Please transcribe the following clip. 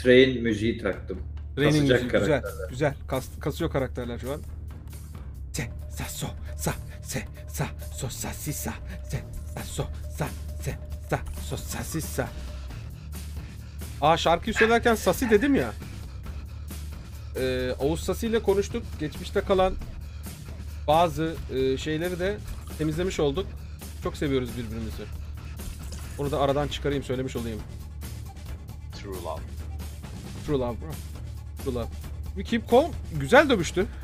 Train müziği taktım. Raining Kasacak müziği güzel. karakterler. Güzel. Kasıyor karakterler şu an. Se sa so sa se sa so sa si sa se sa so sa se sa so sa si sa. Şarkıyı söylerken Sasi dedim ya. Oğuz Sasi ile konuştuk. Geçmişte kalan bazı şeyleri de temizlemiş olduk. Çok seviyoruz birbirimizi. Onu da aradan çıkarayım, söylemiş olayım. True love. True love bro. True love. We keep calm. Güzel dövüştü.